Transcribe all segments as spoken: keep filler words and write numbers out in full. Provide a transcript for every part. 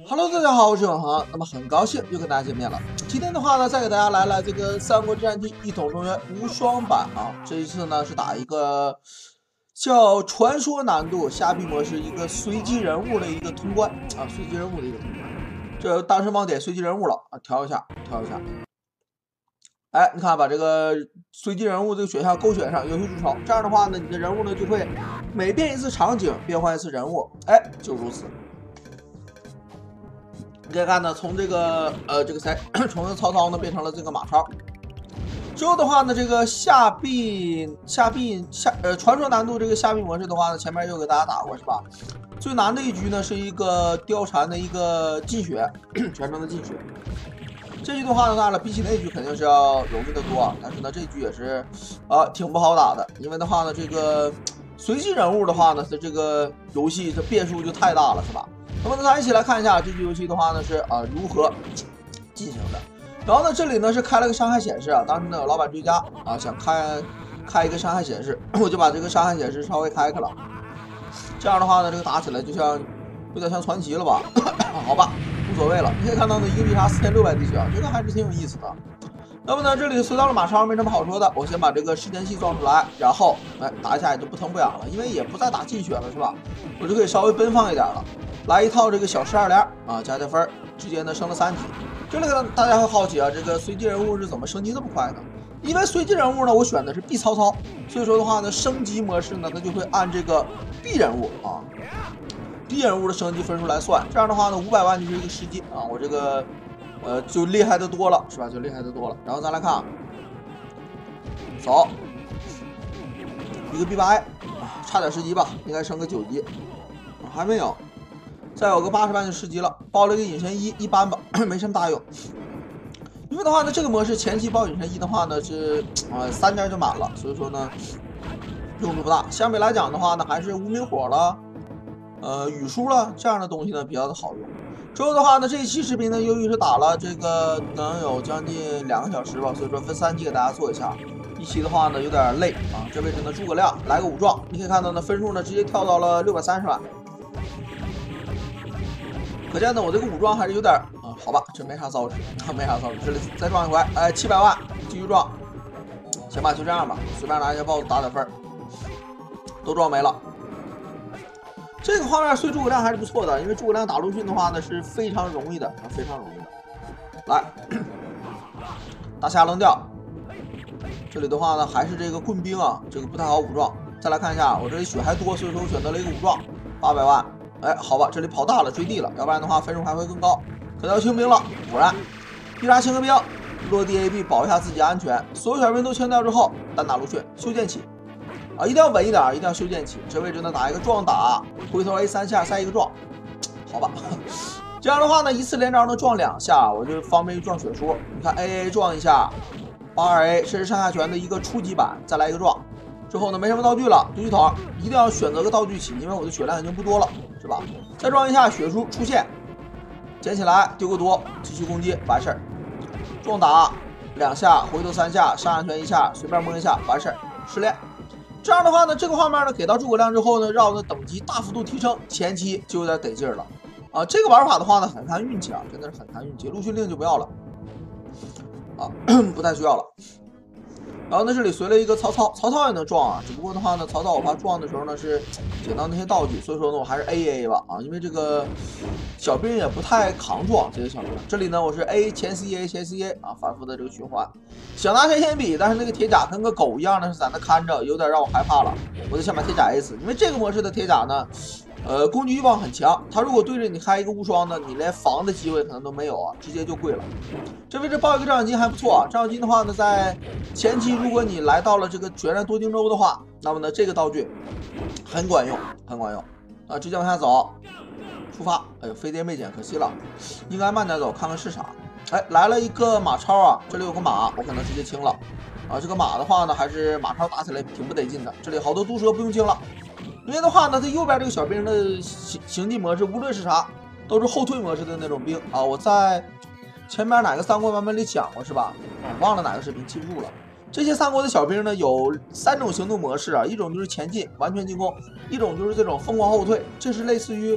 Hello， 大家好，我是永恒。那么很高兴又跟大家见面了。今天的话呢，再给大家来了这个《三国志战记：一统中原无双版》啊。这一次呢是打一个叫传说难度虾币模式，一个随机人物的一个通关啊，随机人物的一个通关。这当时忘点随机人物了啊，调一下，调一下。哎，你看把这个随机人物这个选项勾选上，游戏助手。这样的话呢，你的人物呢就会每变一次场景，变换一次人物。哎，就如此。你可以看呢，从这个呃这个谁，从这个曹操呢变成了这个马超。之后的话呢，这个下币下币下呃传说难度这个下币模式的话呢，前面又给大家打过是吧？最难的一局呢是一个貂蝉的一个进血，全程的进血。这局的话呢，当然了，比起那局肯定是要容易的多，但是呢这局也是啊、呃、挺不好打的，因为的话呢这个随机人物的话呢，它这个游戏这变数就太大了是吧？那么呢，大家一起来看一下这局游戏的话呢是啊、呃、如何进行的。然后呢，这里呢是开了个伤害显示啊，当时呢有老板追加啊，想开开一个伤害显示，我就把这个伤害显示稍微开开了。这样的话呢，这个打起来就像有点像传奇了吧？好吧，无所谓了。你可以看到呢，一个必杀四千六百滴血，觉得还是挺有意思的。那么呢，这里随到了马超没什么好说的，我先把这个时间器装出来，然后哎打一下也就不疼不痒了，因为也不再打进血了是吧？我就可以稍微奔放一点了。来一套这个小十二连啊，加加分，直接呢升了三级。这里呢，大家会好奇啊，这个随机人物是怎么升级这么快呢？因为随机人物呢，我选的是 B 曹操，所以说的话呢，升级模式呢，它就会按这个 B 人物啊 ，B 人物的升级分数来算。这样的话呢，五百万就是一个十级啊，我这个呃就厉害的多了，是吧？就厉害的多了。然后咱来看啊，走，一个 B 八 I 啊，差点十级吧，应该升个九级。还没有，再有个八十万就十级了，包了一个隐身一，一般吧，没什么大用。因为的话呢，这个模式前期包隐身一的话呢是呃三件就满了，所以说呢用处不大。相比来讲的话呢，还是无名火了，呃羽书了这样的东西呢比较的好用。之后的话呢，这一期视频呢，由于是打了这个能有将近两个小时吧，所以说分三期给大家做一下。一期的话呢有点累啊，这位置呢诸葛亮来个武状，你可以看到呢分数呢直接跳到了六百三十万。可见呢，我这个武装还是有点啊，好吧，这没啥造纸，没啥造纸。这里再撞一回，哎，七百万，继续撞，行吧，就这样吧，随便拿一下 boss 打点分，都撞没了。这个画面随诸葛亮还是不错的，因为诸葛亮打陆逊的话呢是非常容易的，非常容易的。来，大虾扔掉。这里的话呢还是这个棍兵啊，这个不太好武装。再来看一下，我这里血还多，所以说我选择了一个武装，八百万。哎，好吧，这里跑大了，追地了，要不然的话分数还会更高。可能要清兵了，果然，必杀清个兵，落地 A B 保一下自己安全。所有小兵都清掉之后，单打陆逊，修剑起，啊，一定要稳一点，一定要修剑起。这位置呢打一个撞打，回头 A 三下塞一个撞，好吧。这样的话呢，一次连招能撞两下，我就方便于撞血书。你看 A A 撞一下，八二 A 甚至上下拳的一个初级版，再来一个撞。之后呢，没什么道具了，毒气筒一定要选择个道具起，因为我的血量已经不多了，是吧？再撞一下血书出现，捡起来丢个毒，继续攻击，完事儿。撞打两下，回头三下，上下拳一下，随便摸一下，完事儿，失恋。这样的话呢，这个画面呢给到诸葛亮之后呢，让我的等级大幅度提升，前期就有点得劲儿了啊。这个玩法的话呢，很看运气啊，真的是很看运气。陆逊令就不要了啊，不太需要了。然后呢，这里随了一个曹操，曹操也能撞啊，只不过的话呢，曹操我怕撞的时候呢是捡到那些道具，所以说呢我还是 A A 吧啊，因为这个小兵也不太抗撞这些小兵。这里呢我是 A 前 C A 前 C A 啊，反复的这个循环，想拿天线比，但是那个铁甲跟个狗一样的是在那看着，有点让我害怕了，我就想把铁甲 A 死，因为这个模式的铁甲呢。呃，攻击欲望很强，他如果对着你开一个无双呢，你连防的机会可能都没有啊，直接就跪了。这位置爆一个照相机还不错啊，照相机的话呢，在前期如果你来到了这个决战多荆州的话，那么呢这个道具很管用，很管用啊，直接往下走，出发。哎呦，飞碟没捡，可惜了，应该慢点走，看看是啥。哎，来了一个马超啊，这里有个马，我可能直接清了啊。这个马的话呢，还是马超打起来挺不得劲的，这里好多毒蛇不用清了。因为的话呢，它右边这个小兵的行行进模式，无论是啥，都是后退模式的那种兵啊。我在前面哪个三国版本里讲过是吧？我忘了哪个视频，记不住了。这些三国的小兵呢，有三种行动模式啊，一种就是前进完全进攻，一种就是这种疯狂后退，这是类似于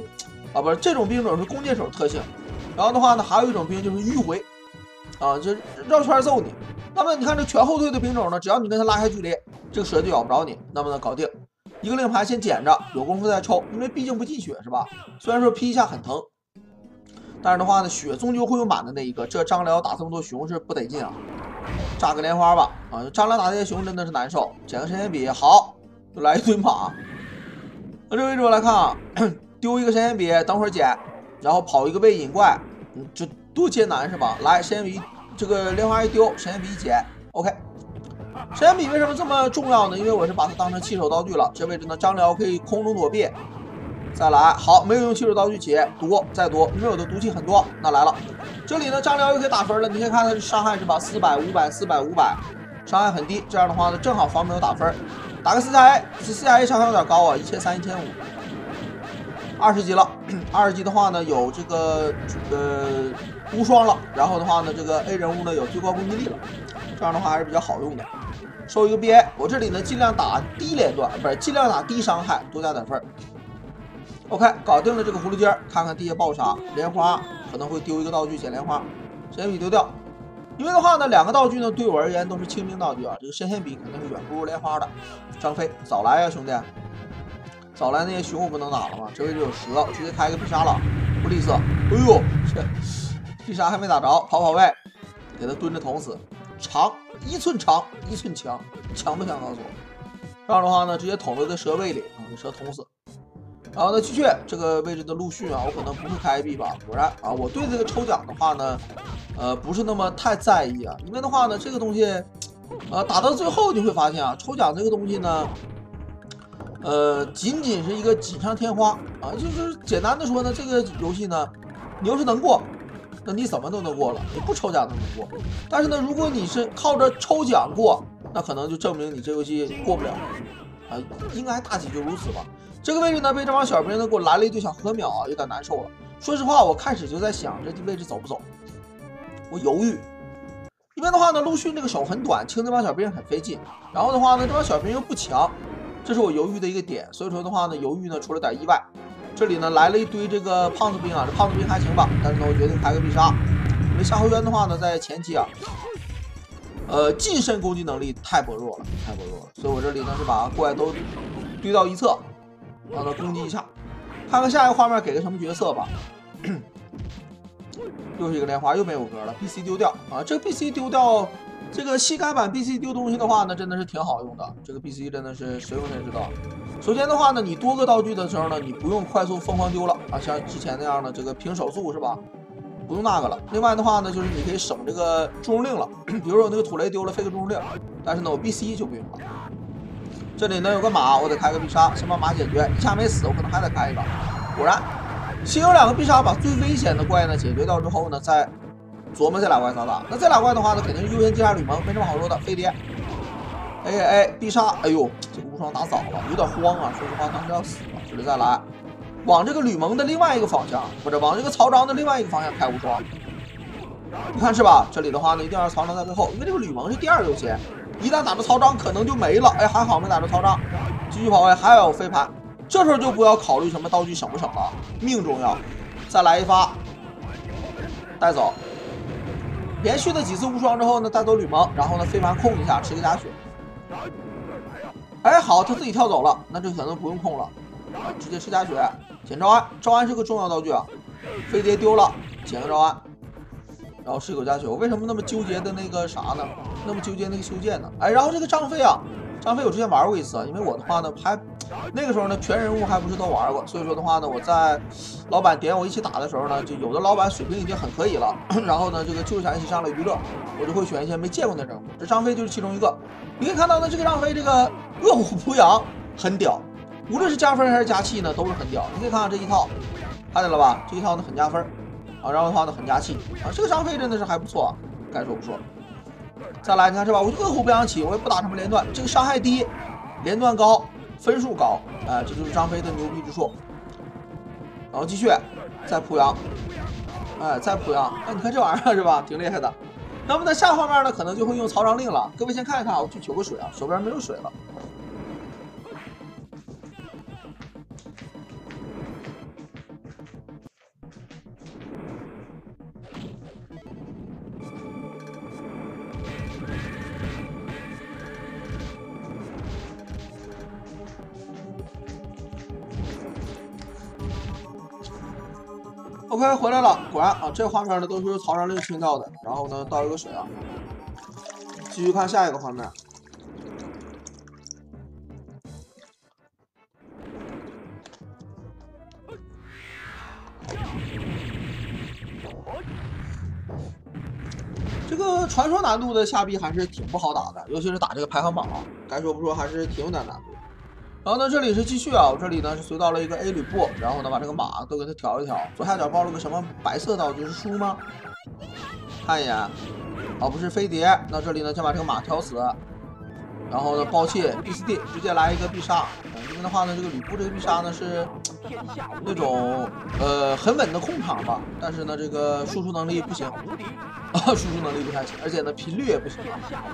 啊，不是这种兵种是弓箭手特性。然后的话呢，还有一种兵就是迂回，啊，就绕圈揍你。那么你看这全后退的兵种呢，只要你跟他拉开距离，这个蛇就咬不着你，那么呢搞定。一个令牌先捡着，有功夫再抽，因为毕竟不进血是吧？虽然说劈一下很疼，但是的话呢，血终究会有满的那一个。这张辽打这么多熊是不得劲啊！炸个莲花吧，啊，张辽打这些熊真的是难受。捡个神仙笔，好，又来一堆马。那这位置我来看啊，丢一个神仙笔，等会儿捡，然后跑一个位引怪，嗯，这多艰难是吧？来，神仙笔，这个莲花一丢，神仙笔一捡 ，OK。神仙笔为什么这么重要呢？因为我是把它当成弃手道具了。这位置呢，张辽可以空中躲避。再来，好，没有用弃手道具起，毒再毒，因为我的毒气很多。那来了，这里呢，张辽又可以打分了。你可以看他的伤害是吧？四百、五百、四百、五百，伤害很低。这样的话呢，正好防没有打分。打个四加 A， 这四加 A 伤害有点高啊，一千三、一千五，二十级了。二十级的话呢，有这个呃无双了。然后的话呢，这个 A 人物呢有最高攻击力了。这样的话还是比较好用的。收一个 B A， 我这里呢尽量打低连段，不是尽量打低伤害，多加点分。OK， 搞定了这个葫芦尖，看看地下爆啥。莲花可能会丢一个道具捡莲花，神仙笔丢掉。因为的话呢，两个道具呢对我而言都是轻兵道具啊，这个神仙笔肯定是远不如莲花的。张飞，早来呀、啊、兄弟，早来那些熊我不能打了吗？这位置有蛇，直接开一个必杀了，不吝啬。哎呦，这必杀还没打着，跑跑位，给他蹲着捅死。长一寸长一寸强，强不强告诉我？这样的话呢，直接捅到这蛇胃里啊，给蛇捅死。然后呢，继续这个位置的陆逊啊，我可能不会开 A B 吧。果然啊，我对这个抽奖的话呢，呃，不是那么太在意啊。因为的话呢，这个东西，呃，打到最后你会发现啊，抽奖这个东西呢，呃，仅仅是一个锦上添花啊。就是简单的说呢，这个游戏呢，你要是能过，那你怎么都能过了，你不抽奖都能过。但是呢，如果你是靠着抽奖过，那可能就证明你这游戏过不了啊。应该大体就如此吧。这个位置呢，被这帮小兵呢给我来了一堆小禾苗啊，有点难受了。说实话，我开始就在想这位置走不走，我犹豫。因为的话呢，陆逊这个手很短，清这帮小兵很费劲。然后的话呢，这帮小兵又不强，这是我犹豫的一个点。所以说的话呢，犹豫呢出了点意外。这里呢来了一堆这个胖子兵啊，这胖子兵还行吧，但是呢我决定开个必杀，因为夏侯渊的话呢在前期啊，呃近身攻击能力太薄弱了，太薄弱了，所以我这里呢是把怪都堆到一侧。让他攻击一下，看看下一个画面给个什么角色吧。又是一个莲花，又没有格了 ，B C 丢掉啊！这个 B C 丢掉，这个膝盖版 B C 丢东西的话呢，真的是挺好用的。这个 B C 真的是谁用谁知道。首先的话呢，你多个道具的时候呢，你不用快速疯狂丢了啊，像之前那样的这个平手速是吧？不用那个了。另外的话呢，就是你可以省这个祝融令了，比如说我那个土雷丢了，废个祝融令，但是呢我 B C 就不用了。这里呢有个马，我得开个必杀，先把马解决，一下没死，我可能还得开一个。果然，先有两个必杀，把最危险的怪呢解决掉之后呢，再琢磨这俩怪咋打。那这俩怪的话呢，肯定是优先接下吕蒙，没什么好说的。飞碟 ，A A 必杀，哎呦，这个无双打早了，有点慌啊，说实话当时要死了。这里再来，往这个吕蒙的另外一个方向，或者往这个曹彰的另外一个方向开无双。你看是吧？这里的话呢，一定要曹彰在背后，因为这个吕蒙是第二优先。一旦打着曹彰，可能就没了。哎，还好没打着曹彰，继续跑位，还要有飞盘。这时候就不要考虑什么道具省不省了，命重要。再来一发，带走。连续的几次无双之后呢，带走吕蒙，然后呢飞盘控一下，吃个假血。哎，好，他自己跳走了，那这可能不用控了，啊，直接吃假血。捡招安，招安是个重要道具啊。飞碟丢了，捡个招安。然后是狗加球，为什么那么纠结的那个啥呢？那么纠结那个修剑呢？哎，然后这个张飞啊，张飞我之前玩过一次，因为我的话呢，还那个时候呢，全人物还不是都玩过，所以说的话呢，我在老板点我一起打的时候呢，就有的老板水平已经很可以了，然后呢，这个就是想一起上来娱乐，我就会选一些没见过的人物，这张飞就是其中一个。你可以看到呢，这个张飞这个恶虎扑羊很屌，无论是加分还是加气呢，都是很屌。你可以看看这一套，看见了吧？这一套呢很加分。啊，然后的话呢很加气啊，这个张飞真的是还不错，啊，该说不说。再来，你看是吧？我就恶虎不扬起，我也不打什么连段，这个伤害低，连段高，分数高，哎、呃，这就是张飞的牛逼之处。然后继续，再扑羊，哎，再扑羊，哎，你看这玩意儿是吧？挺厉害的。那么在下方面呢，可能就会用曹彰令了。各位先看一看，我去取个水啊，手边没有水了。 OK， 回来了，果然啊，这画面呢都是曹长令清掉的。然后呢，倒一个水啊，继续看下一个画面。这个传说难度的下臂还是挺不好打的，尤其是打这个排行榜啊，该说不说还是挺有点难度。然后呢，这里是继续啊，我这里呢是随到了一个 A 吕布，然后呢把这个马都给它调一调，左下角报了个什么白色道具是书吗？看一眼，啊不是飞碟，那这里呢先把这个马调死，然后呢暴气 B 四 D 直接来一个必杀，嗯，这边的话呢这个吕布这个必杀呢是那种呃很稳的控场吧，但是呢这个输出能力不行，啊输出能力不太行，而且呢频率也不行。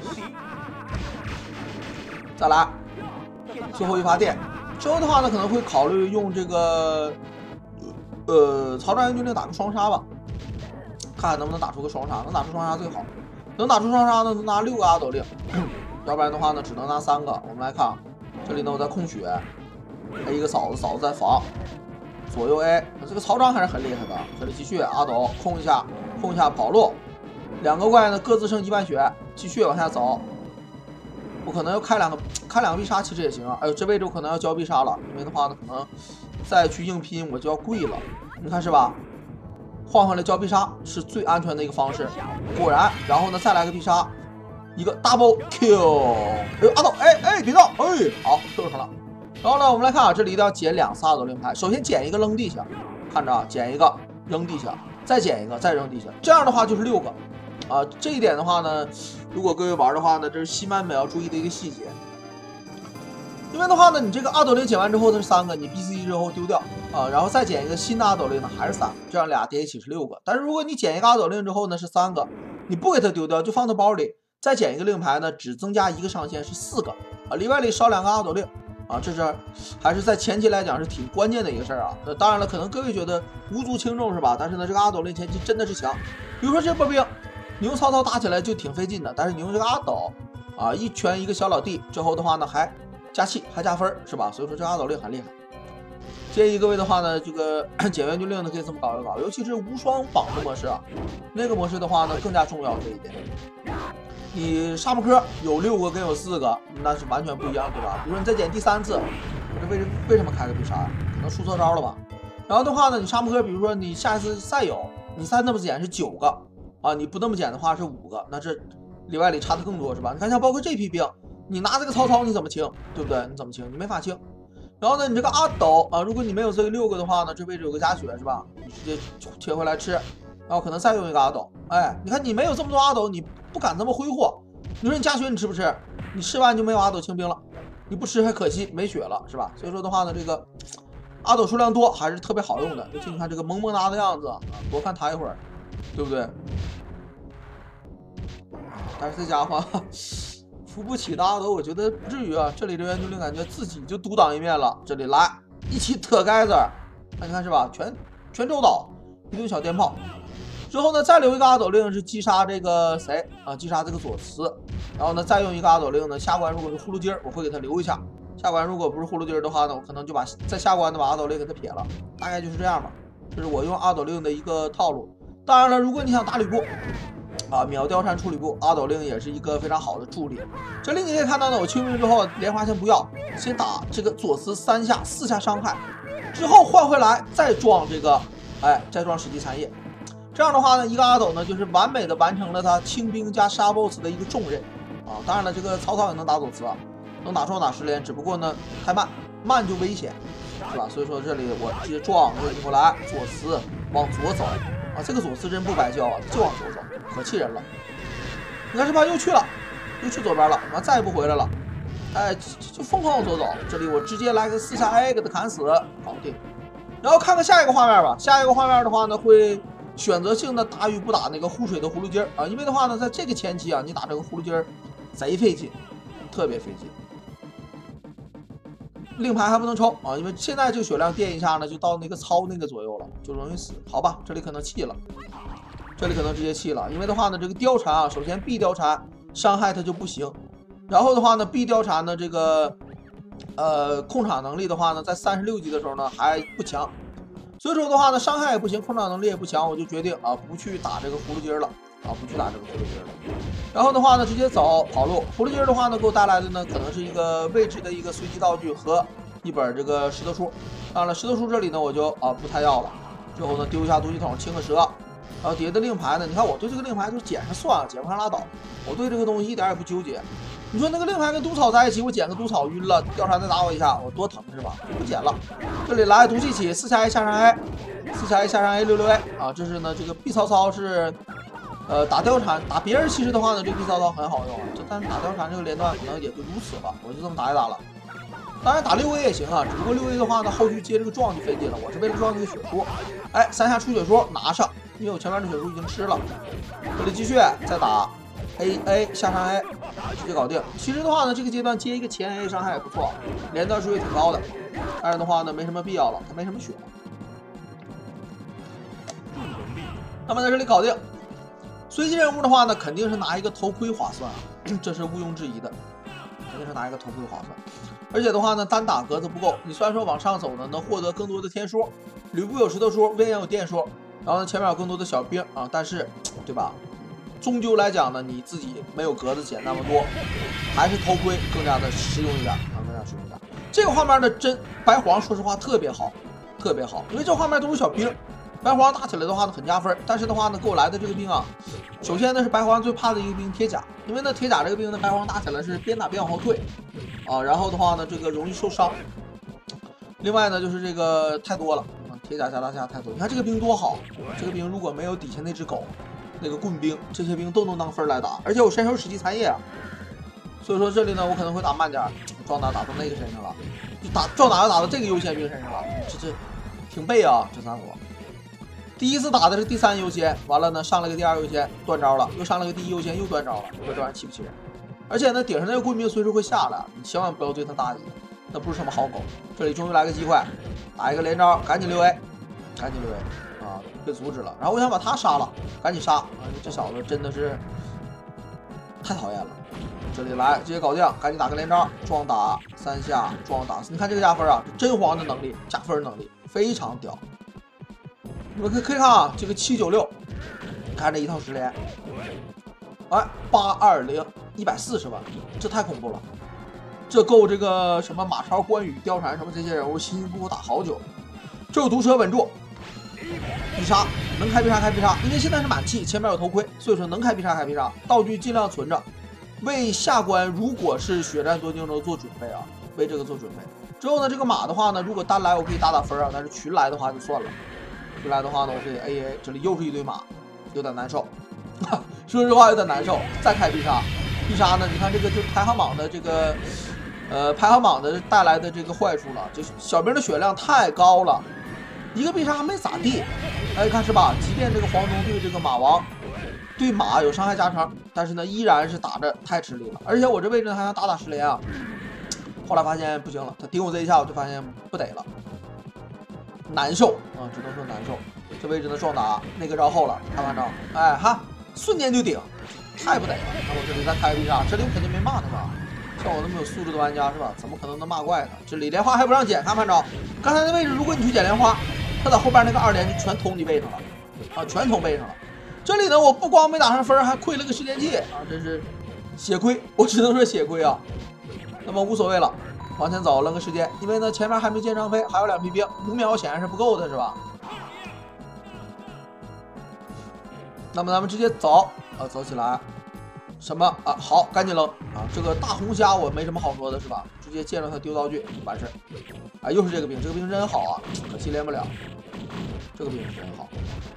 再来。最后一发电之后的话呢，可能会考虑用这个，呃，曹战元军令打个双杀吧，看看能不能打出个双杀，能打出双杀最好，能打出双杀呢，能拿六个阿斗令，要不然的话呢，只能拿三个。我们来看，这里呢我在控血 ，A 一个嫂子，嫂子在防，左右 A， 这个曹彰还是很厉害的。这里继续阿斗控一下，控一下跑路，两个怪呢各自剩一半血，继续往下走。我可能要开两个开两个必杀，其实也行啊。哎呦，这位置我可能要交必杀了，因为的话呢，可能再去硬拼我就要跪了。你看是吧？换回来交必杀是最安全的一个方式。果然，然后呢再来个必杀，一个 double kill。哎呦，阿斗，哎哎，别动，哎，好 Q 上了。然后呢，我们来看啊，这里一定要捡两仨斗令牌，首先捡一个扔地下，看着啊，捡一个扔地下，再捡一个再扔地下，这样的话就是六个。啊，这一点的话呢，如果各位玩的话呢，这是西满美要注意的一个细节。因为的话呢，你这个阿斗令捡完之后它是三个，你 B C 之后丢掉啊，然后再捡一个新的阿斗令呢还是三个，这样俩叠一起是六个。但是如果你捡一个阿斗令之后呢是三个，你不给它丢掉，就放到包里，再捡一个令牌呢，只增加一个上限是四个啊，里外里少两个阿斗令啊，这是还是在前期来讲是挺关键的一个事儿啊。那当然了，可能各位觉得无足轻重是吧？但是呢，这个阿斗令前期真的是强，比如说这波兵。你用曹操打起来就挺费劲的，但是你用这个阿斗啊，一拳一个小老弟之后的话呢，还加气还加分是吧？所以说这个阿斗令很厉害。建议各位的话呢，这个减员军令呢可以这么搞一搞，尤其是无双绑的模式啊，那个模式的话呢更加重要这一点。你沙漠科有六个跟有四个，那是完全不一样，对吧？比如说你再减第三次，我这为为什么开个必杀呀？可能出错招了吧？然后的话呢，你沙漠科，比如说你下一次再有，你再那么减是九个。啊，你不那么减的话是五个，那这里外里差的更多是吧？你看像包括这批兵，你拿这个曹操你怎么清，对不对？你怎么清？你没法清。然后呢，你这个阿斗啊，如果你没有这个六个的话呢，这位置有个加血是吧？你直接切回来吃，然后可能再用一个阿斗。哎，你看你没有这么多阿斗，你不敢这么挥霍。你说你加血你吃不吃？你吃完就没有阿斗清兵了，你不吃还可惜没血了是吧？所以说的话呢，这个阿斗数量多还是特别好用的。尤其你看这个萌萌哒的样子啊，多看他一会儿。对不对？但是这家伙扶不起的阿斗，我觉得不至于啊。这里的援军令感觉自己就独当一面了。这里来一起特盖子，你看是吧？全全周到一顿小电炮。之后呢，再留一个阿斗令是击杀这个谁啊？击杀这个左慈。然后呢，再用一个阿斗令呢，下关如果是呼噜筋儿，我会给他留一下。下关如果不是呼噜筋儿的话呢，我可能就把在下关的把阿斗令给他撇了。大概就是这样吧。这是我用阿斗令的一个套路。当然了，如果你想打吕布啊，秒貂蝉出吕布，阿斗令也是一个非常好的助力。这里你可以看到呢，我清兵之后莲花先不要，先打这个左慈三下四下伤害，之后换回来再撞这个，哎，再撞史记残叶。这样的话呢，一个阿斗呢就是完美的完成了他清兵加杀 boss 的一个重任啊。当然了，这个曹操也能打左慈啊，能打双打十连，只不过呢太慢，慢就危险，是吧？所以说这里我直接撞运过来，左慈往左走。啊，这个左慈真不白教啊，就往左走，可气人了。你看是吧？又去了，又去左边了，完再也不回来了。哎，就就疯狂往左走。这里我直接来个四下 A 给他砍死，搞定。然后看看下一个画面吧。下一个画面的话呢，会选择性的打与不打那个护水的葫芦筋儿啊，因为的话呢，在这个前期啊，你打这个葫芦筋儿贼费劲，特别费劲。令牌还不能抽啊，因为现在这个血量垫一下呢，就到那个超那个左右了，就容易死。好吧，这里可能弃了，这里可能直接弃了，因为的话呢，这个貂蝉啊，首先 B 貂蝉伤害它就不行，然后的话呢 ，B 貂蝉呢这个呃控场能力的话呢，在三十六级的时候呢还不强， 所以说的话呢，伤害也不行，控场能力也不强，我就决定啊不去打这个葫芦精了啊，不去打这个葫芦精了。然后的话呢，直接走跑路。葫芦精的话呢，给我带来的呢，可能是一个未知的一个随机道具和一本这个石头书。当然了，石头书这里呢，我就啊不太要了。之后呢，丢一下毒气筒，清个蛇。然后底下的令牌呢，你看我对这个令牌就捡上算了，捡不上拉倒。我对这个东西一点也不纠结。你说那个令牌跟毒草在一起，我捡个毒草晕了，貂蝉再打我一下，我多疼是吧？不捡了。这里来毒气起，四下 A 下上 A， 四下 A 下上 A 六六 A 啊，这是呢这个毕曹操是，呃打貂蝉打别人其实的话呢，这个毕曹操很好用，这但是打貂蝉这个连段可能也就如此吧，我就这么打一打了。当然打六 A 也行啊，只不过六 A 的话呢，后续接这个撞就费劲了，我是为了撞这个血书。哎，三下出血书拿上，因为我前面的血书已经吃了。这里继续再打 A A 下上 A， 直接搞定。其实的话呢，这个阶段接一个前 A 伤害也不错，连段数也挺高的。但是的话呢，没什么必要了，他没什么血。那么在这里搞定。随机任务的话呢，肯定是拿一个头盔划算啊，这是毋庸置疑的，肯定是拿一个头盔划算。而且的话呢，单打格子不够。你虽然说往上走呢，能获得更多的天书，吕布有石头书，魏延有电书，然后呢前面有更多的小兵啊，但是对吧？终究来讲呢，你自己没有格子捡那么多，还是头盔更加的实用一点啊，更加实用一点。这个画面的真白黄，说实话特别好，特别好，因为这画面都是小兵。白黄打起来的话呢很加分，但是的话呢给我来的这个兵啊，首先呢是白黄最怕的一个兵铁甲，因为呢铁甲这个兵呢白黄打起来是边打边往后退啊，然后的话呢这个容易受伤。另外呢就是这个太多了啊，铁甲加大加太多。你看这个兵多好，这个兵如果没有底下那只狗，那个棍兵，这些兵都能当分来打，而且我身手史记残叶啊，所以说这里呢我可能会打慢点，撞打打到那个身上了，就打撞打要打到这个优先兵身上了，这这挺背啊这三国。第一次打的是第三优先，完了呢上了个第二优先断招了，又上了个第一优先又断招了，这这玩意气不气人？而且呢顶上那个棍兵随时会下来，你千万不要对他大意，那不是什么好狗。这里终于来个机会，打一个连招，赶紧六 A， 赶紧六 A 啊，被阻止了。然后我想把他杀了，赶紧杀啊！这小子真的是太讨厌了。这里来直接搞定，赶紧打个连招，撞打三下，撞打。你看这个加分啊，真黄的能力，加分能力非常屌。你们可以可以看啊，这个七九六，看这一套十连，哎，八二零，一百四十万，这太恐怖了，这够这个什么马超、关羽、貂蝉什么这些人物辛辛苦苦打好久。这有毒蛇稳住，必杀能开必杀开必杀，因为现在是满气，前面有头盔，所以说能开必杀开必杀，道具尽量存着，为下关如果是血战多荆州做准备啊，为这个做准备。之后呢，这个马的话呢，如果单来我可以打打分啊，但是群来的话就算了。回来的话呢，我可以 A A， 这里又是一堆马，有点难受。说实话有点难受。再开必杀，必杀呢？你看这个就是排行榜的这个，呃，排行榜的带来的这个坏处了，就是小兵的血量太高了，一个必杀没咋地。哎，看是吧？即便这个黄忠对这个马王，对马有伤害加成，但是呢，依然是打着太吃力了。而且我这位置还想打打十连啊，后来发现不行了，他顶我这一下，我就发现不得了。难受啊，只能说难受。这位置呢撞打那个绕后了，看看招，哎哈，瞬间就顶，太不得了。那我这里再开必杀，这里我肯定没骂他吧？像我那么有素质的玩家是吧？怎么可能能骂怪呢？这里莲花还不让捡，看看招。刚才那位置，如果你去捡莲花，他在后边那个二连就全捅你背上了啊，全捅背上了。这里呢，我不光没打上分，还亏了个时间器啊，真是血亏，我只能说血亏啊。那么无所谓了。往前走，扔个时间，因为呢前面还没见张飞，还有两匹兵，五秒显然是不够的，是吧？那么咱们直接走啊，走起来，什么啊？好，赶紧扔啊！这个大红虾我没什么好说的，是吧？直接见着他丢道具完事。啊，又是这个兵，这个兵真好啊，可惜连不了。这个兵真好，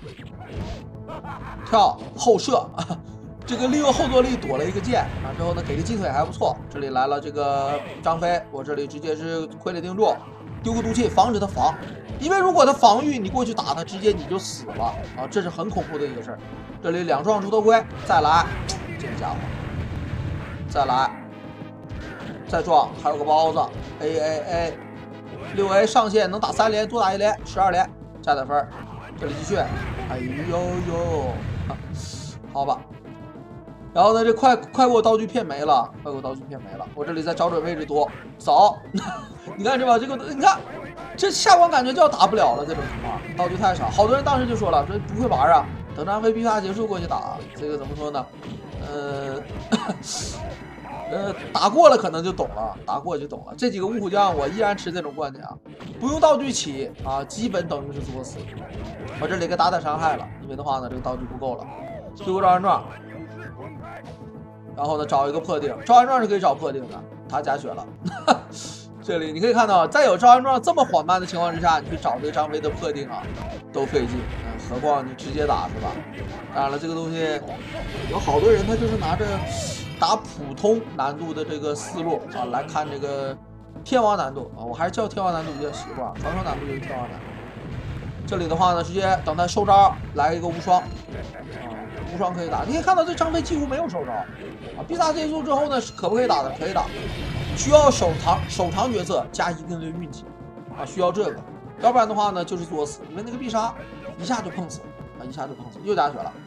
跳后射。啊这个利用后坐力躲了一个箭啊，之后呢给个鸡腿还不错。这里来了这个张飞，我这里直接是傀儡定住，丢个毒气防止他防，因为如果他防御，你过去打他，直接你就死了啊，这是很恐怖的一个事儿。这里两撞出头盔，再来，这个家伙，再来，再撞，还有个包子 ，A A A， 六 A 上线能打三连，多打一连，十二连，加点分。这里继续，哎呦呦，啊、好吧。然后呢，这快快给我道具骗没了，快给我道具骗没了。我这里再找准位置躲，走。你看是吧？这个你看， 这下关感觉就要打不了了，这种情况道具太少，好多人当时就说了，说不会玩啊，等张飞必杀结束过去打，这个怎么说呢？呃，呃，打过了可能就懂了，打过就懂了。这几个五虎将我依然持这种观点啊，不用道具起啊，基本等于是作死。我这里给打点伤害了，因为的话呢，这个道具不够了。最后召唤状，然后呢找一个破定，召唤状是可以找破定的，他加血了。这里你可以看到，在有召唤状这么缓慢的情况之下，你去找这个张飞的破定啊，都费劲，嗯，何况你直接打是吧？当然了，这个东西有好多人他就是拿着打普通难度的这个思路啊来看这个天王难度啊，我还是叫天王难度比较习惯，传说难度就是天王难度。这里的话呢，直接等他收招来一个无双，啊，无双可以打。你可以看到这张飞几乎没有收招啊，必杀结束之后呢，可不可以打的？可以打。需要手长手长角色加一定的运气啊，需要这个，要不然的话呢就是作死，因为那个必杀一下就碰死啊，一下就碰死，又加血了，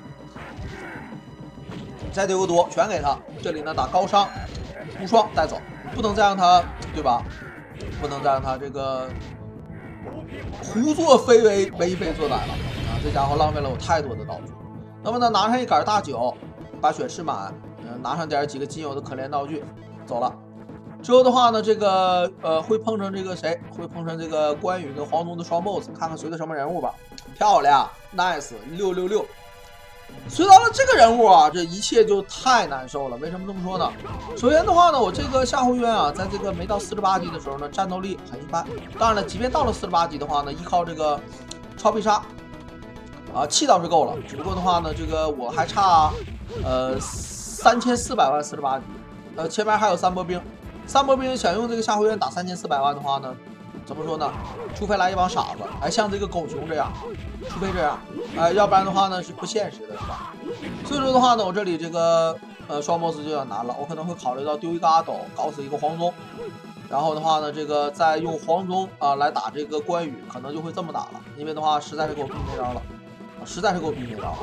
再丢个毒全给他，这里呢打高伤，无双带走，不能再让他对吧？不能再让他这个胡作非为，为非作歹了啊！这家伙浪费了我太多的道具。那么呢，拿上一杆大酒，把血吃满，嗯，拿上点几个仅有的可怜道具，走了。之后的话呢，这个呃会碰上这个谁？会碰上这个关羽跟黄忠的双 boss， 看看随的什么人物吧。漂亮 ，nice， 六六六。随到了这个人物啊，这一切就太难受了。为什么这么说呢？首先的话呢，我这个夏侯渊啊，在这个没到四十八级的时候呢，战斗力很一般。当然了，即便到了四十八级的话呢，依靠这个超必杀啊，气倒是够了。只不过的话呢，这个我还差呃三千四百万四十八级，呃前面还有三波兵。三波兵想用这个夏侯渊打三千四百万的话呢，怎么说呢？除非来一帮傻子，哎，像这个狗熊这样，除非这样，哎，要不然的话呢是不现实的，是吧？所以说的话呢，我这里这个呃双 boss 就有点难了，我可能会考虑到丢一个阿斗，搞死一个黄忠，然后的话呢，这个再用黄忠啊、呃、来打这个关羽，可能就会这么打了，因为的话实在是给我逼没招了，啊，实在是给我逼没招了。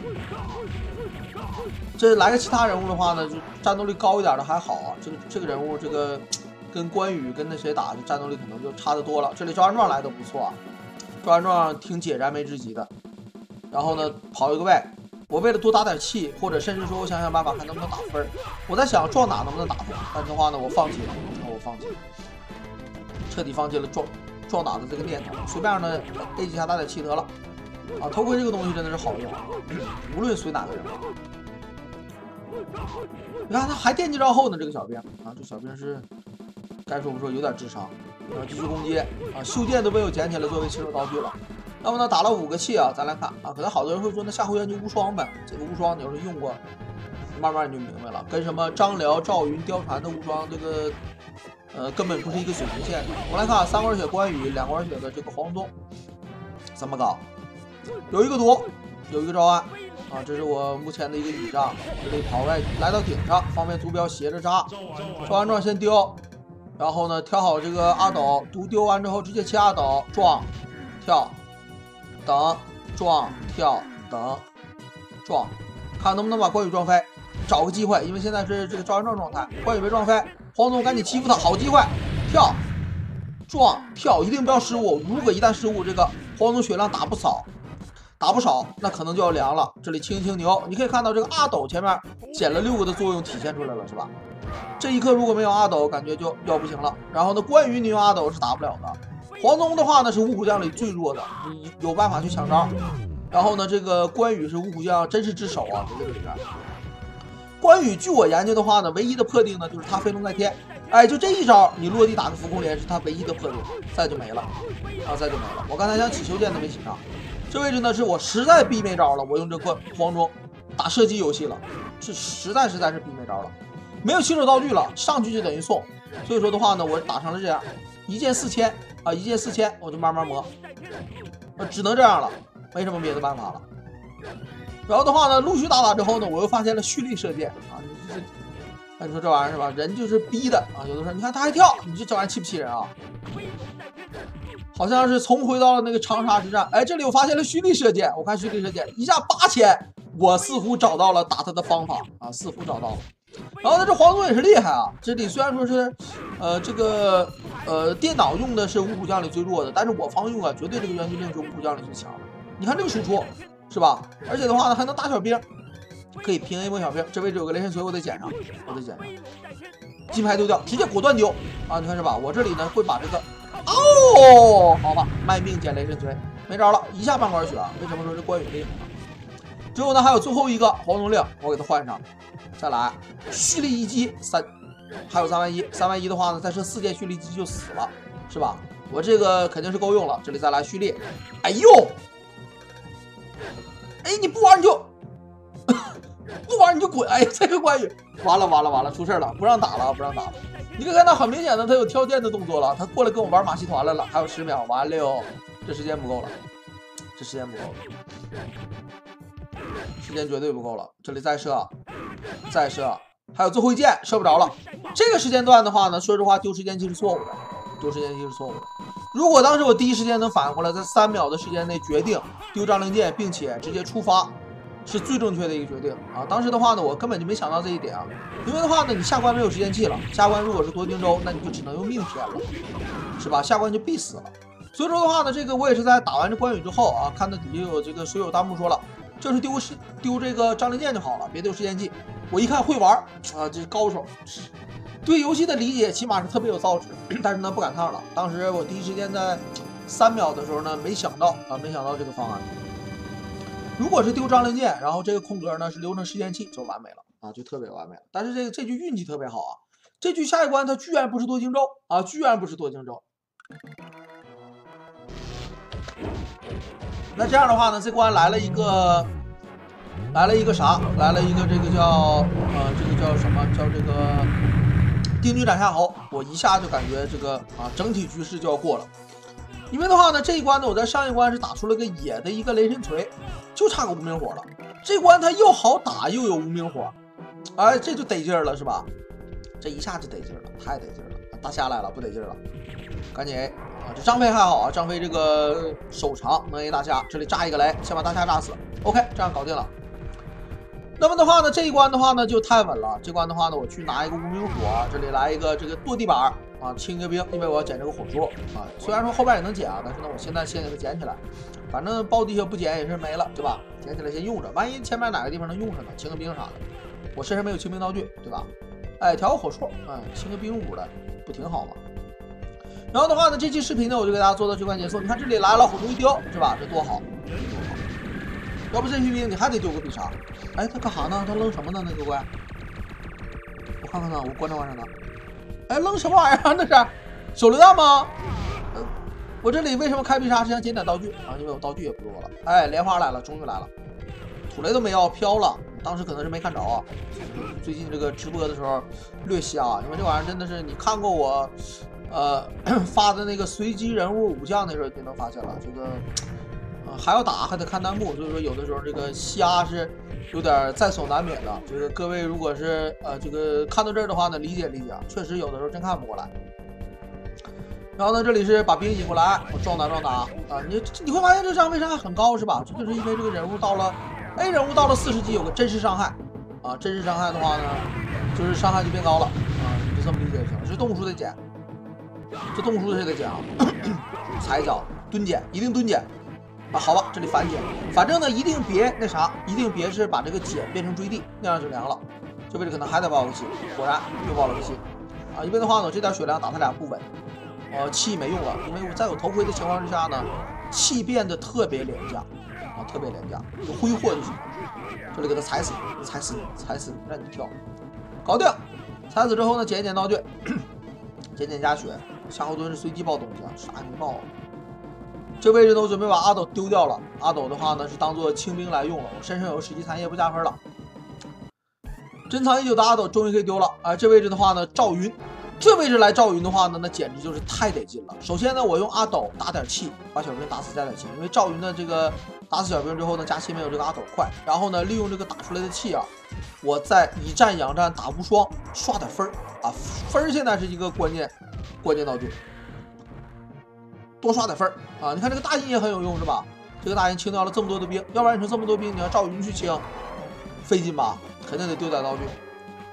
这来个其他人物的话呢，就战斗力高一点的还好啊。这个这个人物，这个跟关羽跟那谁打，这战斗力可能就差得多了。这里召唤状来的不错啊，召唤状挺解燃眉之急的。然后呢，跑一个位，我为了多打点气，或者甚至说我想想办法看能不能打分。我在想撞打能不能打分，但是的话呢，我放弃了，我放弃了，彻底放弃了撞撞打的这个念头。随便呢 A 几下打点气得了。啊，头盔这个东西真的是好用，无论随哪个人。你看他还惦记着后呢，这个小兵啊，这小兵是该说不说有点智商啊，继续攻击啊，袖剑都被我捡起来作为骑手道具了。那么呢，打了五个气啊，咱来看啊，可能好多人会说，那夏侯渊就无双呗，这个无双你要是用过，慢慢你就明白了，跟什么张辽、赵云、貂蝉的无双这个呃根本不是一个水平线的。我们来看啊，三管血关羽，两管血的这个黄忠，怎么搞？有一个毒，有一个招安啊，这是我目前的一个倚仗。这里跑位来到顶上，方便图标斜着扎。召唤状先丢，然后呢调好这个阿斗，毒丢完之后直接切阿斗，撞跳等撞跳等撞，看能不能把关羽撞飞，找个机会，因为现在是这个召唤状状态，关羽被撞飞，黄忠赶紧欺负他，好机会，跳撞跳，一定不要失误，如果一旦失误，这个黄忠血量打不少。打不少，那可能就要凉了。这里清一清牛，你可以看到这个阿斗前面减了六个的作用体现出来了，是吧？这一刻如果没有阿斗，感觉就要不行了。然后呢，关羽你用阿斗是打不了的。黄忠的话呢是五虎将里最弱的，你有办法去抢招。然后呢，这个关羽是五虎将真是之首啊，在这个里边。关羽据我研究的话呢，唯一的破定呢就是他飞龙在天，哎，就这一招你落地打个浮空连是他唯一的破定，再就没了啊，再就没了。我刚才想起袖剑都没起上。这位置呢是我实在逼没招了，我用这关黄忠打射击游戏了，是实在实在是逼没招了，没有骑手道具了，上去就等于送，所以说的话呢，我打成了这样，一箭四千啊，一箭四千，我就慢慢磨，呃，只能这样了，没什么别的办法了。然后的话呢，陆续打打之后呢，我又发现了蓄力射箭啊，你这，哎，你说这玩意儿是吧？人就是逼的啊，有的时候你看他还跳，你这这玩意儿气不气人啊？好像是重回到了那个长沙之战，哎，这里我发现了蓄力射箭，我看蓄力射箭一下八千，我似乎找到了打他的方法啊，似乎找到了。 然后呢，这黄总也是厉害啊！这里虽然说是，呃，这个呃电脑用的是五虎将里最弱的，但是我方用啊，绝对这个元军令是五虎将里最强的。你看这个使出是吧？而且的话呢，还能打小兵，可以平 A 摸小兵。这位置有个雷神锤，我得捡上，我得捡上。金牌丢掉，直接果断丢啊！你看是吧？我这里呢会把这个，哦，好吧，卖命捡雷神锤，没招了，一下半管血啊！为什么说是关羽令？之后呢，还有最后一个黄铜令，我给他换上。再来蓄力一击三，还有三万一，三万一的话呢，再射四箭蓄力击就死了，是吧？我这个肯定是够用了。这里再来蓄力，哎呦，哎你不玩你就不玩你就滚！哎呀，这个关羽完了完了完了，出事了，不让打了不让打了。你可以看到很明显的，他有跳剑的动作了，他过来跟我玩马戏团来了，还有十秒，完了哟，这时间不够了，这时间不够了。时间绝对不够了，这里再射，再射，还有最后一箭射不着了。这个时间段的话呢，说实话丢时间器是错误的，丢时间器是错误的。如果当时我第一时间能反应过来，在三秒的时间内决定丢张灵剑，并且直接出发，是最正确的一个决定啊。当时的话呢，我根本就没想到这一点啊，因为的话呢，你下关没有时间器了，下关如果是夺荆州，那你就只能用命填了，是吧？下关就必死了。所以说的话呢，这个我也是在打完这关羽之后啊，看到底下有这个水友弹幕说了。就是丢是丢这个张灵剑就好了，别丢时间器。我一看会玩啊，这是高手，对游戏的理解起码是特别有造诣，但是呢不赶趟了。当时我第一时间在三秒的时候呢，没想到啊，没想到这个方案。如果是丢张灵剑，然后这个空格呢是留成时间器，就完美了啊，就特别完美了。但是这个这局运气特别好啊，这局下一关它居然不是夺荆州啊，居然不是夺荆州。那这样的话呢，这关来了一个，来了一个啥？来了一个这个叫呃，这个叫什么？叫这个定军斩夏侯。我一下就感觉这个啊，整体局势就要过了。因为的话呢，这一关呢，我在上一关是打出了个野的一个雷神锤，就差个无名火了。这关它又好打又有无名火，哎，这就得劲儿了，是吧？这一下就得劲儿了，太得劲儿了！大虾来了，不得劲儿了，赶紧 A。啊，这张飞还好啊，张飞这个手长能 A 大虾，这里炸一个雷，先把大虾炸死。OK， 这样搞定了。那么的话呢，这一关的话呢就太稳了。这关的话呢，我去拿一个无名火，这里来一个这个跺地板啊，清一个兵，因为我要捡这个火柱啊。虽然说后边也能捡啊，但是呢，我现在先给它捡起来，反正包地下不捡也是没了，对吧？捡起来先用着，万一前面哪个地方能用上呢？清个兵啥的，我身上没有清兵道具，对吧？哎，调个火柱，哎，清个兵五的，不挺好吗？然后的话呢，这期视频呢，我就给大家做到最关结束。你看这里来了，火柱一丢，是吧？这多好！要不这批兵你还得丢个必杀。哎，他干啥呢？他扔什么呢？那个怪？我看看呢，我观察观察他。哎，扔什么玩意儿？那是手榴弹吗？呃，我这里为什么开必杀是想捡点道具啊？因为我道具也不多了。哎，莲花来了，终于来了，土雷都没要，飘了。当时可能是没看着啊。最近这个直播的时候略瞎，因为这玩意儿真的是你看过我。呃，发的那个随机人物武将的时候，就能发现了这个，呃，还要打还得看弹幕，所以说有的时候这个瞎是有点在所难免的。这个各位如果是呃这个看到这儿的话呢，理解理解，确实有的时候真看不过来。然后呢，这里是把兵引过来，我撞打撞打啊，你你会发现这伤害伤害很高是吧？这就是因为这个人物到了 A 人物到了四十级有个真实伤害啊，真实伤害的话呢，就是伤害就变高了啊，你就这么理解就行了。这动物书得捡。这动物书谁得捡啊？踩脚蹲捡，一定蹲捡啊！好吧，这里反捡，反正呢一定别那啥，一定别是把这个捡变成追地，那样就凉了。这位置可能还得爆个气，果然又爆了个气啊！因为的话呢，我这点血量打他俩不稳，呃，气没用了，因为我在有头盔的情况之下呢，气变得特别廉价啊，特别廉价，就挥霍就行。这里给他踩死，踩死，踩死，让你跳，搞定。踩死之后呢，捡一捡道具。减减加血，夏侯惇是随机爆东西啊，啥也没爆、啊。这位置呢，我准备把阿斗丢掉了。阿斗的话呢，是当做清兵来用了。我身上有十级残叶不加分了。珍藏已久的阿斗终于可以丢了。啊、呃，这位置的话呢，赵云，这位置来赵云的话呢，那简直就是太得劲了。首先呢，我用阿斗打点气，把小兵打死加点气，因为赵云的这个打死小兵之后呢，加气没有这个阿斗快。然后呢，利用这个打出来的气啊，我再以战养战打无双，刷点分儿。啊，分儿现在是一个关键关键道具，多刷点分儿啊！你看这个大印也很有用是吧？这个大印清掉了这么多的兵，要不然你说这么多兵，你要赵云去清，费劲吧？肯定得丢点道具。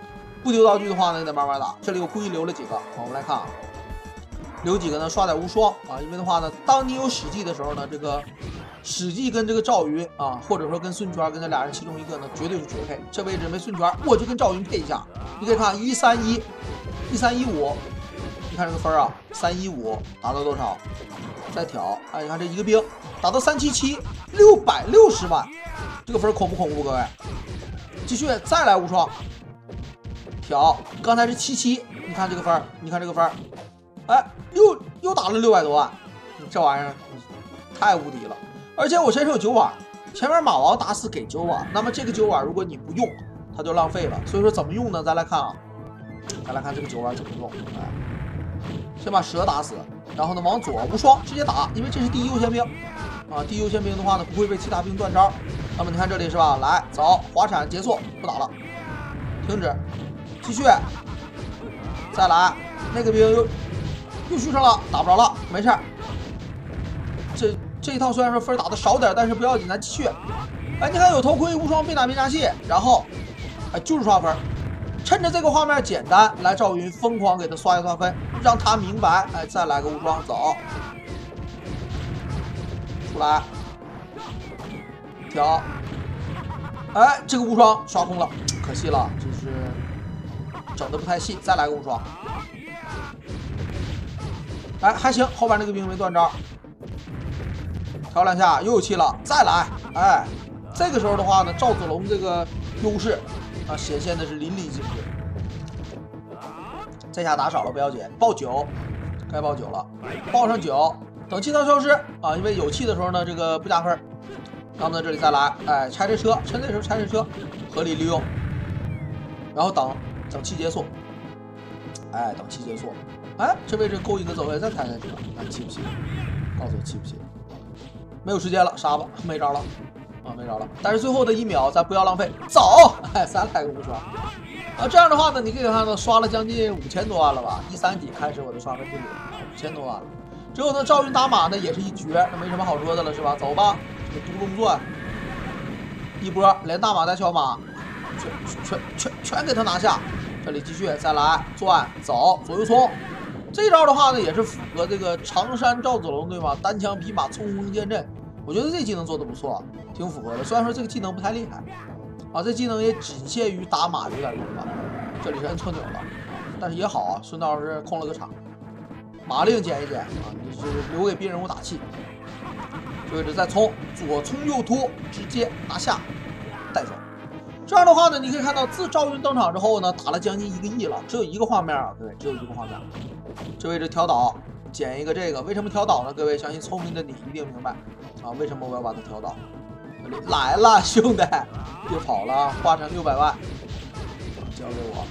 不丢道具的话呢，得慢慢打。这里我故意留了几个，好，我们来看啊，留几个呢？刷点无双啊，因为的话呢，当你有史记的时候呢，这个史记跟这个赵云啊，或者说跟孙权跟这俩人其中一个呢，绝对是绝配。这位置没孙权，我就跟赵云配一下。你可以看一三一，一三一五，你看这个分啊，三一五达到多少？再调，哎，你看这一个兵达到三七七，六百六十万，这个分恐怖恐怖，各位。继续再来无双，调，刚才是七七，你看这个分，你看这个分，哎，又又打了六百多万，这玩意儿太无敌了。而且我身上有九碗，前面马王打死给九碗，那么这个九碗如果你不用，它就浪费了。所以说怎么用呢？咱来看啊，咱来看这个九碗怎么用。哎，先把蛇打死，然后呢往左无双直接打，因为这是第一优先兵啊。第一优先兵的话呢，不会被其他兵断招。那么你看这里是吧？来走，滑铲结束，不打了，停止，继续，再来，那个兵又又续上了，打不着了，没事儿。这这一套虽然说分打的少点，但是不要紧，咱继续。哎，你看有头盔、无双、变打变炸器，然后哎就是刷分，趁着这个画面简单，来赵云疯狂给他刷一刷分，让他明白。哎，再来个无双，走，出来。调，哎，这个无双刷空了，可惜了，就是整的不太细。再来个无双，哎，还行，后边那个兵没断招，调两下又有气了，再来，哎，这个时候的话呢，赵子龙这个优势啊显现的是淋漓尽致。这下打少了不要紧，爆九，该爆九了，爆上九，等气套消失啊，因为有气的时候呢，这个不加分。那么在这里再来，哎，拆这车，趁这时候拆这车，合理利用，然后等等气结束，哎，等气结束，哎，这位置勾一个走位，再拆拆车，看气不气？告诉我气不气？没有时间了，杀吧，没招了，啊，没招了。但是最后的一秒，咱不要浪费，走，哎，三来个无双，啊，这样的话呢，你可以看到刷了将近五千多万了吧？一三级开始我的刷分记录，五千多万了。之后呢，赵云打马呢也是一绝，那没什么好说的了，是吧？走吧。独龙钻一波，连大马带小马全全全全给他拿下。这里继续再来钻走左右冲，这招的话呢也是符合这个常山赵子龙对吧？单枪匹马冲锋陷阵，我觉得这技能做的不错，挺符合的。虽然说这个技能不太厉害啊，这技能也仅限于打马有点用吧。这里是摁错钮了，但是也好啊，顺道是空了个场，马令减一减啊，你是留给别人物打气。这位置再冲，左冲右突，直接拿下，带走。这样的话呢，你可以看到自赵云登场之后呢，打了将近一个亿了，只有一个画面啊，各位，只有一个画面。这位置调岛，捡一个这个，为什么调岛呢？各位，相信聪明的你一定明白啊，为什么我要把它调岛？这里来了，兄弟，别跑了，花成六百万，交给我。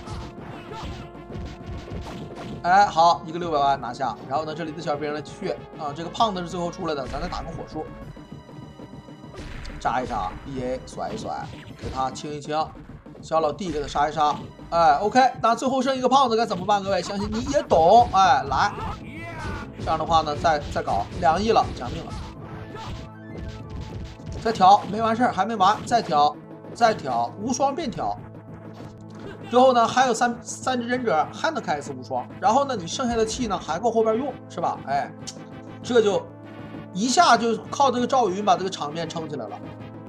哎，好，一个六百万拿下。然后呢，这里的小兵呢继续啊，这个胖子是最后出来的，咱再打个火术，扎一扎 ，B A 甩一甩，给他清一清，小老弟给他杀一杀。哎 ，OK， 那最后剩一个胖子该怎么办？各位，相信你也懂。哎，来，这样的话呢，再再搞两亿了，讲命了，再调，没完事儿，还没完，再调，再调，无双变调。之后呢，还有三三只忍者还能开一次无双，然后呢，你剩下的气呢还够后边用，是吧？哎，这就一下就靠这个赵云把这个场面撑起来了。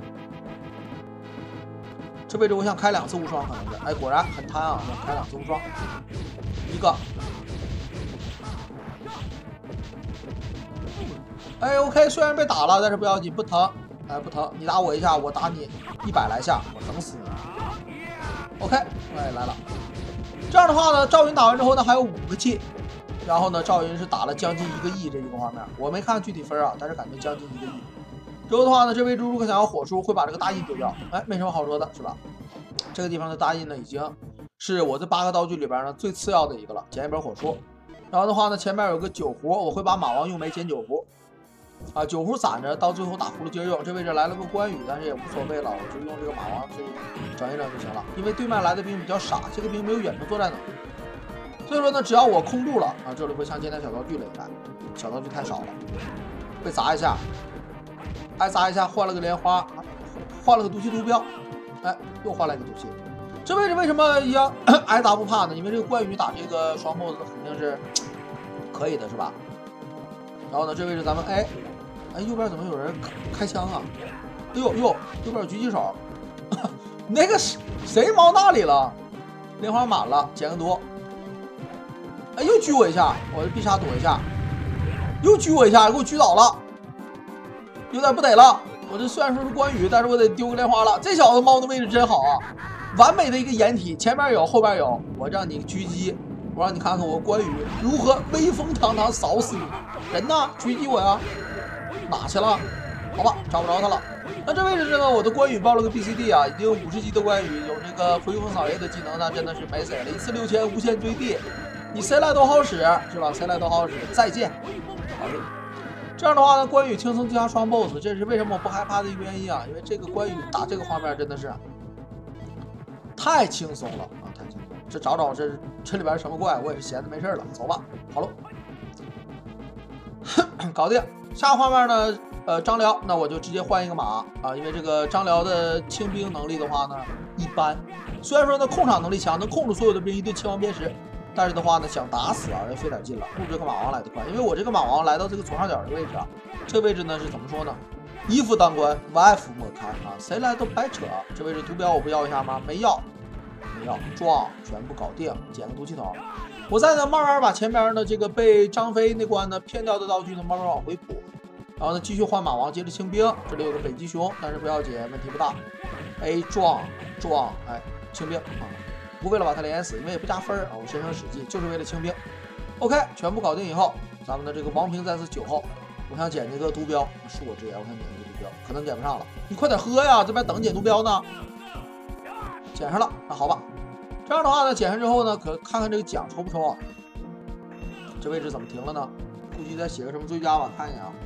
这位置我想开两次无双可能是，哎，果然很贪啊，想开两次无双，一个，哎 ，OK， 虽然被打了，但是不要紧，不疼，哎，不疼，你打我一下，我打你一百来下，我整死你。OK， 哎来了，这样的话呢，赵云打完之后呢还有五个气，然后呢赵云是打了将近一个亿这一个画面，我没看具体分啊，但是感觉将近一个亿。之后的话呢，这位猪如果想要火术，会把这个大印丢掉，哎，没什么好说的，是吧？这个地方的大印呢，已经是我这八个道具里边呢最次要的一个了，捡一本火术。然后的话呢，前面有个酒壶，我会把马王用没捡酒壶。啊，酒壶攒着，到最后打葫芦精用。这位置来了个关羽，但是也无所谓了，我就用这个马王去整一整就行了。因为对面来的兵比较傻，这个兵没有远程作战能力，所以说呢，只要我控住了啊，这里会像接待小道具了，你看，小道具太少了，被砸一下，挨砸一下，换了个莲花，换了个毒气毒镖，哎，又换了一个毒气。 这位置为什么要挨打不怕呢？因为这个关羽打这个双 boss 肯定是可以的，是吧？然后呢，这位置咱们哎哎，右边怎么有人开枪啊？哎呦呦，右边有狙击手，那个谁谁往那里了？莲花满了，捡个毒。哎，又狙我一下，我的必杀躲一下，又狙我一下，给我狙倒了，有点不得了。我这虽然说是关羽，但是我得丢个莲花了。这小子猫的位置真好啊，完美的一个掩体，前面有，后边有，我让你狙击，我让你看看我关羽如何威风堂堂扫死你。人呢？狙击我呀？哪去了？好吧，找不着他了。那这位置呢？我的关羽爆了个 B C D 啊，已经五十级的关羽，有这个回风扫雷的技能，那真的是没谁了，一次六千无限追地，你谁来都好使，是吧？谁来都好使。再见，好的。这样的话呢，关羽轻松击杀双 boss， 这是为什么我不害怕的一个原因啊！因为这个关羽打这个画面真的是太轻松了啊，太轻松了。这找找这这里边什么怪，我也是闲的没事了。走吧，好了，搞定。下个画面呢，呃，张辽，那我就直接换一个马啊，因为这个张辽的清兵能力的话呢，一般。虽然说呢控场能力强，能控制所有的兵一顿青王鞭石。但是的话呢，想打死啊，要费点劲了，不如这个马王来得快。因为我这个马王来到这个左上角的位置啊，这位置呢是怎么说呢？一夫当关，万夫莫开啊，谁来都白扯。这位置图标我不要一下吗？没要，没要，撞，全部搞定，捡个毒气筒。我再呢慢慢把前边的这个被张飞那关呢骗掉的道具呢慢慢往回补，然后呢继续换马王，接着清兵。这里有个北极熊，但是不要紧，问题不大。哎，撞撞，哎，清兵啊。不为了把他连死，因为也不加分啊！我身上史记就是为了清兵。OK， 全部搞定以后，咱们的这个王平再次酒后，我想捡这个毒标，恕我直言，我想捡这个毒标，可能捡不上了。你快点喝呀，这边等捡毒标呢。捡上了，那好吧。这样的话呢，捡上之后呢，可看看这个奖抽不抽啊？这位置怎么停了呢？估计再写个什么追加吧，看一眼啊。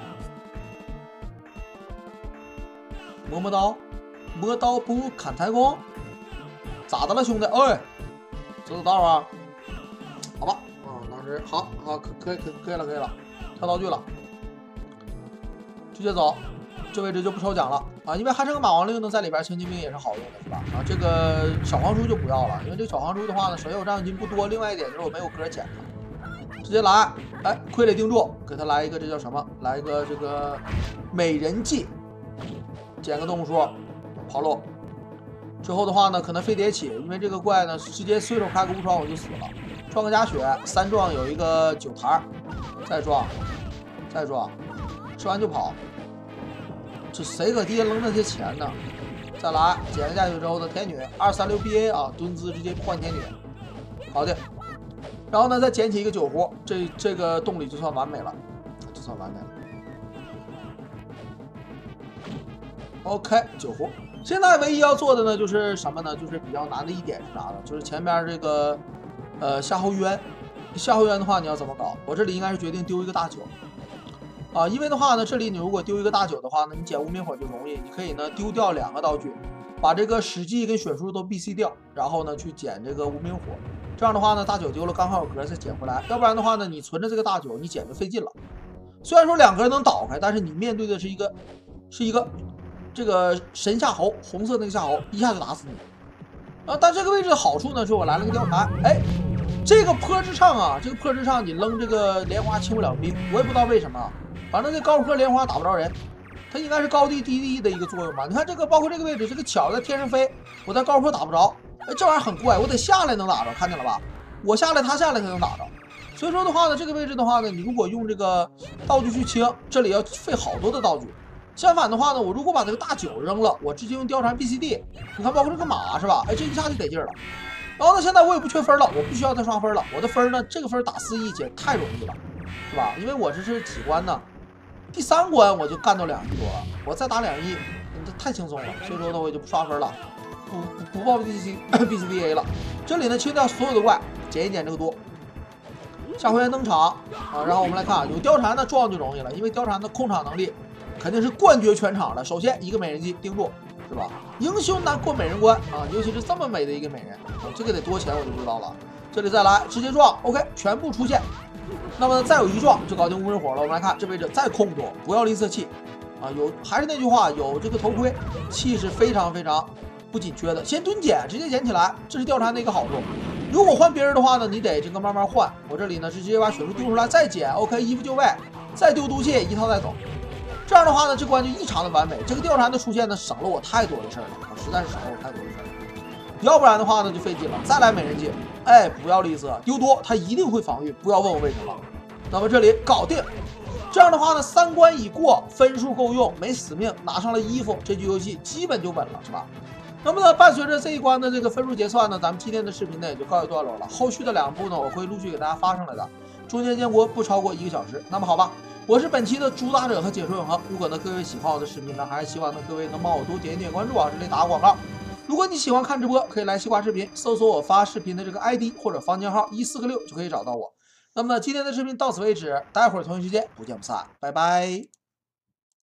磨磨刀，磨刀不入砍柴工。咋的了，兄弟？哎，走走道啊？好吧，啊、嗯，当时好好可可以可可以了，可以了，跳道具了，直接走。这位置就不抽奖了啊，因为还剩个马王令呢，在里边轻骑兵也是好用的，是吧？啊，这个小黄猪就不要了，因为这个小黄猪的话呢，首先我战斗金不多，另外一点就是我没有格捡它，直接来，哎，傀儡定住，给他来一个，这叫什么？来一个这个美人计，捡个动物书，跑路。之后的话呢，可能飞碟起，因为这个怪呢，直接随手开个无双我就死了。撞个加血，三撞有一个九台，再撞，再撞，吃完就跑。这谁搁地下扔那些钱呢？再来捡个加血之后的天女，二三六 B A 啊，蹲姿直接换天女，搞定。然后呢，再捡起一个酒壶，这这个洞里就算完美了，就算完美了。OK， 酒壶。现在唯一要做的呢，就是什么呢？就是比较难的一点是啥呢？就是前边这个，呃，夏侯渊。夏侯渊的话，你要怎么搞？我这里应该是决定丢一个大酒，啊，因为的话呢，这里你如果丢一个大酒的话呢，你捡无名火就容易，你可以呢丢掉两个道具，把这个史记跟血书都 B C 掉，然后呢去捡这个无名火。这样的话呢，大酒丢了刚好有格再捡回来，要不然的话呢，你存着这个大酒，你捡就费劲了。虽然说两格能倒开，但是你面对的是一个，是一个。这个神夏侯，红色那个夏侯，一下就打死你啊！但这个位置的好处呢，是我来了个貂蝉，哎，这个坡之上啊，这个坡之上你扔这个莲花清不了兵，我也不知道为什么，反正这高坡莲花打不着人，它应该是高地低地的一个作用吧？你看这个，包括这个位置，这个巧在天上飞，我在高坡打不着，哎，这玩意儿很怪，我得下来能打着，看见了吧？我下来，他下来才能打着。所以说的话呢，这个位置的话呢，你如果用这个道具去清，这里要费好多的道具。相反的话呢，我如果把这个大酒扔了，我直接用貂蝉 B C D， 你看包括这个马是吧？哎，这一下就得劲了。然后呢，现在我也不缺分了，我必须要再刷分了。我的分呢，这个分打四亿姐太容易了，是吧？因为我这是几关呢？第三关我就干到两亿多了，我再打两亿，这太轻松了。所以说呢，我也就不刷分了，不不不报 B C B C D A 了。这里呢，清掉所有的怪，捡一捡这个多。夏侯渊登场啊，然后我们来看啊，有貂蝉呢撞就容易了，因为貂蝉的控场能力。肯定是冠绝全场的。首先一个美人计盯住，是吧？英雄难过美人关啊，尤其是这么美的一个美人，啊、这个得多钱我就不知道了。这里再来直接撞 ，OK， 全部出现。那么再有一撞就搞定无名火了。我们来看这位置再控住，不要吝啬气啊！有还是那句话，有这个头盔，气势非常非常不不紧缺的，先蹲捡，直接捡起来，这是貂蝉的一个好处。如果换别人的话呢，你得这个慢慢换。我这里呢是直接把血珠丢出来，再捡 ，OK， 衣服就位，再丢毒气，一套带走。这样的话呢，这关就异常的完美。这个貂蝉的出现呢，省了我太多的事儿了，啊，实在是省了我太多的事儿了。要不然的话呢，就费劲了。再来美人计，哎，不要吝啬，丢多他一定会防御，不要问我为什么。那么这里搞定。这样的话呢，三关已过，分数够用，没死命，拿上了衣服，这局游戏基本就稳了，是吧？那么呢，伴随着这一关的这个分数结算呢，咱们今天的视频呢也就告一段落了。后续的两部呢，我会陆续给大家发上来的，中间间隔不超过一个小时。那么好吧，我是本期的主打者和解说永恒。如果呢各位喜欢我的视频呢，还是希望呢各位能帮我多点一点关注啊，这里打个广告。如果你喜欢看直播，可以来西瓜视频搜索我发视频的这个 I D 或者房间号一四个六就可以找到我。那么今天的视频到此为止，待会儿同一时间不见不散，拜拜。